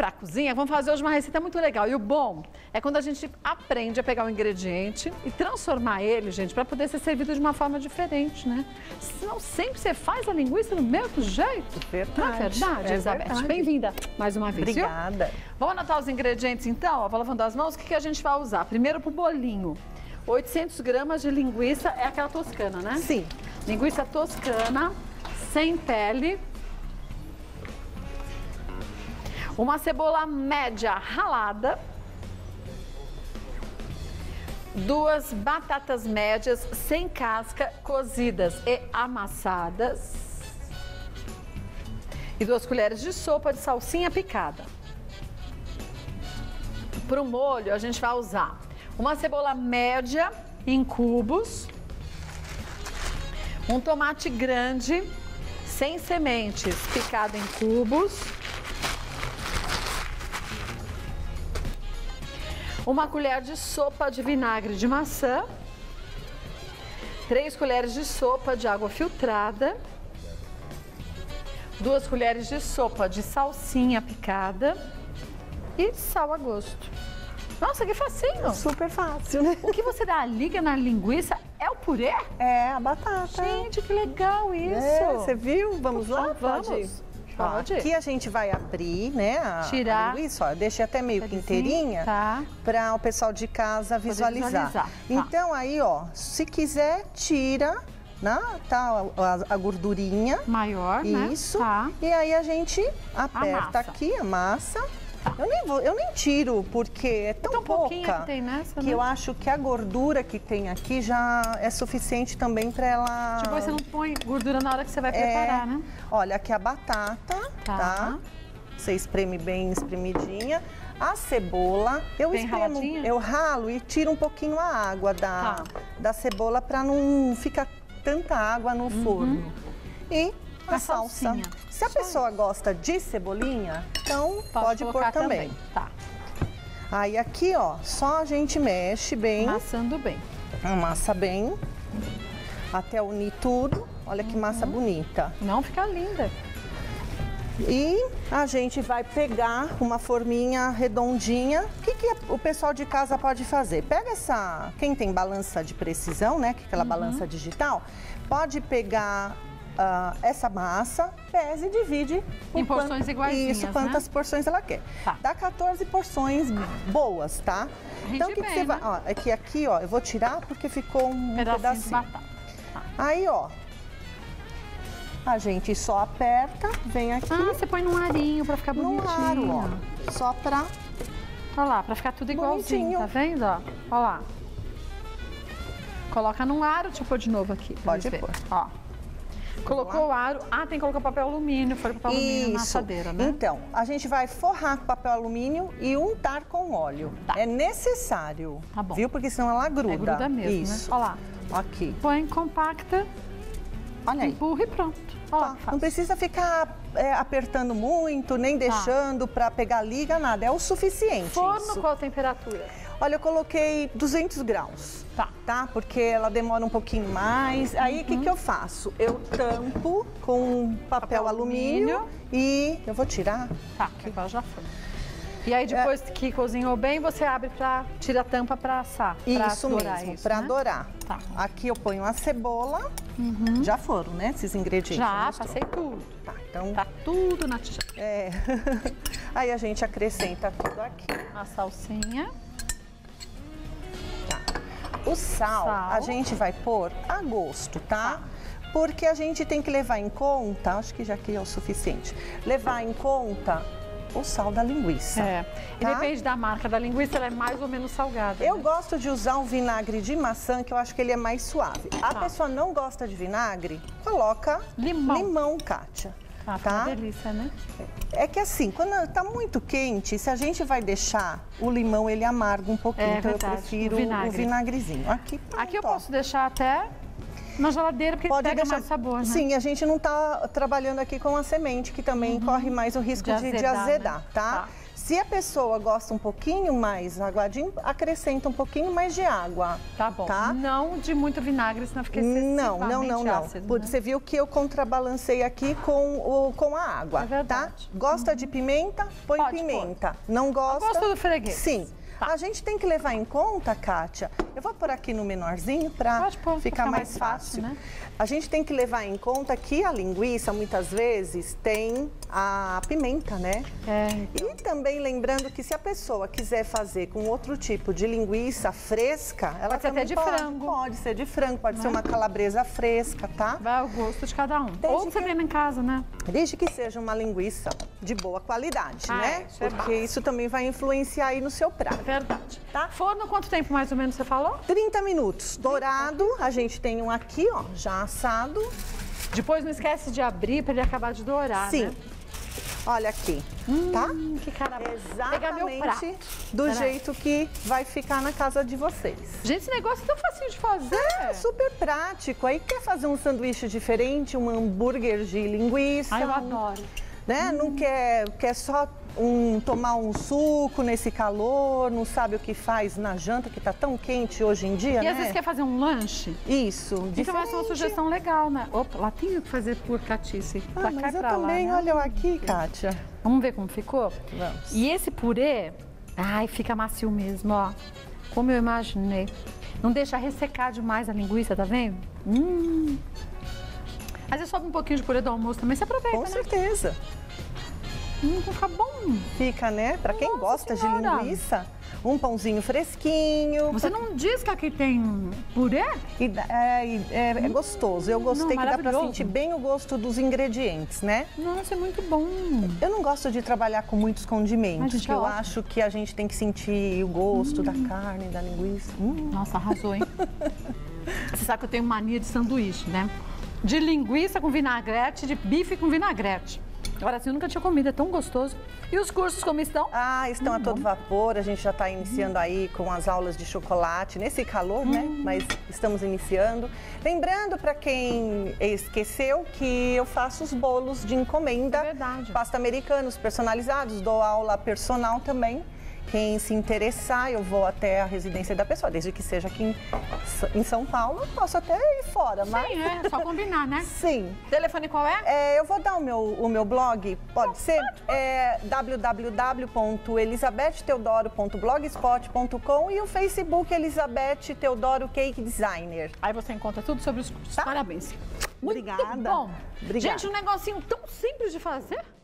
para a cozinha, vamos fazer hoje uma receita muito legal. E o bom é quando a gente aprende a pegar o ingrediente e transformar ele, gente, para poder ser servido de uma forma diferente, né? Senão sempre você faz a linguiça do mesmo jeito. Verdade. Não é verdade, Elizabeth? Bem-vinda mais uma vez. Obrigada. Viu? Vamos anotar os ingredientes então? Ó, vou lavando as mãos. O que a gente vai usar? Primeiro pro bolinho. 800 gramas de linguiça, é aquela toscana, né? Sim. Linguiça toscana, sem pele. Uma cebola média ralada. 2 batatas médias sem casca, cozidas e amassadas. E 2 colheres de sopa de salsinha picada. Para o molho, a gente vai usar uma cebola média em cubos. Um tomate grande, sem sementes, picado em cubos. Uma colher de sopa de vinagre de maçã. 3 colheres de sopa de água filtrada. 2 colheres de sopa de salsinha picada. E sal a gosto. Nossa, que facinho! Super fácil, né? O que você dá a liga na linguiça é o purê? É, a batata. Gente, que legal isso! É, você viu? Vamos lá? Vamos. Pode. Aqui a gente vai abrir, né, Tirar. a linguiça, ó, eu deixei até meio que inteirinha, tá, para o pessoal de casa visualizar. Tá. Então aí, ó, se quiser, tira, né, tá, a gordurinha. Maior, né? Isso. Tá. E aí a gente aperta Amassa. aqui, amassa. Eu nem tiro, porque é tão pouca que tem nessa, que né? eu acho que a gordura que tem aqui já é suficiente também para ela... Depois você não põe gordura na hora que você vai preparar, né? Olha, aqui a batata, tá? Você espreme bem espremidinha. A cebola, eu ralo e tiro um pouquinho a água da cebola para não ficar tanta água no forno. E a salsa. salsinha. Se a pessoa gosta de cebolinha, então pode pôr também. Tá. Aí aqui, ó, só a gente mexe bem. Amassando bem. Amassa bem. Até unir tudo. Olha que massa bonita. Não, fica linda. E a gente vai pegar uma forminha redondinha. O que o pessoal de casa pode fazer? Pega essa... Quem tem balança de precisão, né? Que é aquela balança digital, pode pegar... essa massa, pesa e divide em porções iguaizinhas, isso, quantas porções ela quer. Tá. Dá 14 porções boas, tá? Então o que você vai... Ó, aqui, ó, eu vou tirar porque ficou um pedacinho. De batata. Tá. Aí, ó, a gente só aperta, vem aqui. Ah, você põe num arinho pra ficar bonitinho. No aro, ó. Só pra... Olha lá, pra ficar tudo igualzinho, bonitinho. tá vendo, ó? Olha lá. Coloca num aro, deixa eu pôr de novo aqui. Pode pôr. Ó. Colocou o aro. Ah, tem que colocar papel alumínio. Foi papel alumínio na assadeira, né? Então, a gente vai forrar com papel alumínio e untar com óleo. Tá. É necessário, tá bom. Viu? Porque senão ela gruda. É gruda mesmo, isso. Né? Olha lá. Aqui. Põe compacta. Olha aí. Empurra e pronto. Olha lá, Não precisa ficar apertando muito, nem deixando para pegar liga, nada. É o suficiente. Forno, isso. qual a temperatura? Olha, eu coloquei 200 graus. Tá? Porque ela demora um pouquinho mais. Aí, o que eu faço? Eu tampo com papel alumínio e... Eu vou tirar. Tá, que agora já foi. E aí, depois que cozinhou bem, você abre tira a tampa para assar. Isso mesmo, para dourar. Tá. Aqui eu ponho a cebola. Já foram, né? Esses ingredientes. Já, passei tudo. Tá, então... Tá tudo na tigela. É. Aí a gente acrescenta tudo aqui. A salsinha. O sal, a gente vai pôr a gosto, tá? Porque a gente tem que levar em conta, acho que já aqui é o suficiente, levar em conta o sal da linguiça. E depende da marca da linguiça, ela é mais ou menos salgada. Eu gosto de usar um vinagre de maçã, que eu acho que ele é mais suave. A pessoa não gosta de vinagre, coloca limão, Kátia. Tá? Uma delícia, né? É que assim, quando tá muito quente, se a gente vai deixar o limão, ele amarga um pouquinho. Então eu prefiro o vinagrezinho. Aqui eu posso deixar até na geladeira, porque pega mais sabor, né? Sim, a gente não tá trabalhando aqui com a semente, que também corre mais o risco de azedar, tá? Se a pessoa gosta um pouquinho mais aguadinho, acrescenta um pouquinho mais de água. Tá bom. Tá? Não de muito vinagre, senão fica excessivamente ácido, né? Você viu que eu contrabalancei aqui com a água, É verdade. tá? Gosta de pimenta? Põe Pode pimenta. Não gosta? Gosto do freguês. Sim. Tá. A gente tem que levar em conta, Kátia, eu vou pôr aqui no menorzinho para ficar mais fácil. né? A gente tem que levar em conta que a linguiça, muitas vezes, tem a pimenta, né? Então. E também lembrando que se a pessoa quiser fazer com outro tipo de linguiça fresca, ela Pode ser também até de pode. frango. Pode ser de frango, pode ser uma calabresa fresca, tá? Vai ao gosto de cada um. Ou você tem em casa, né? Desde que seja uma linguiça de boa qualidade, né? Isso é Porque básico. isso também vai influenciar aí no seu prato. Verdade. Tá? Forno, quanto tempo mais ou menos você falou? 30 minutos. Dourado, a gente tem um aqui, ó, já assado. Depois não esquece de abrir para ele acabar de dourar, Sim. né? Olha aqui, tá? Que cara. Pegar meu prato. Exatamente do jeito que vai ficar na casa de vocês. Gente, esse negócio é tão facinho de fazer. É super prático. Aí quer fazer um sanduíche diferente, um hambúrguer de linguiça. Ai, eu adoro. Né? Não quer só tomar um suco nesse calor, não sabe o que faz na janta, que tá tão quente hoje em dia, E né? às vezes quer fazer um lanche. Isso, Então essa é uma diferente. sugestão legal, né? Opa, lá tem o que fazer por catice. Pra cá Mas e eu pra também, lá, né? olha eu aqui, Kátia. Vamos ver como ficou? Vamos. E esse purê, ai, fica macio mesmo, ó. Como eu imaginei. Não deixa ressecar demais a linguiça, tá vendo? Às vezes sobe um pouquinho de purê do almoço também, você aproveita, Com né? certeza. Fica bom. Fica, né? Pra quem Nossa gosta Senhora. de linguiça, um pãozinho fresquinho. Você não diz que aqui tem purê? É gostoso. Eu gostei que dá pra maravilhoso. sentir bem o gosto dos ingredientes, né? Nossa, é muito bom. Eu não gosto de trabalhar com muitos condimentos, Ai, gente, porque é eu ótimo. acho que a gente tem que sentir o gosto da carne, da linguiça. Nossa, arrasou, hein? Você sabe que eu tenho mania de sanduíche, né? De linguiça com vinagrete, de bife com vinagrete. Agora, assim, eu nunca tinha comido, é tão gostoso. E os cursos como estão? Ah, estão a todo vapor. A gente já está iniciando aí com as aulas de chocolate, nesse calor, né? Mas estamos iniciando. Lembrando para quem esqueceu que eu faço os bolos de encomenda. É verdade. Pasta americanos personalizados, dou aula personal também. Quem se interessar, eu vou até a residência da pessoa, desde que seja aqui em São Paulo, eu posso até ir fora, mas... Sim, é só combinar, né? Sim. Telefone qual é? Eu vou dar o meu blog, pode ser? É www.elisabeteteodoro.blogspot.com e o Facebook Elizabeth Teodoro Cake Designer. Aí você encontra tudo sobre os cursos. Tá. Parabéns. Muito Obrigada. bom. Obrigada. Gente, um negocinho tão simples de fazer.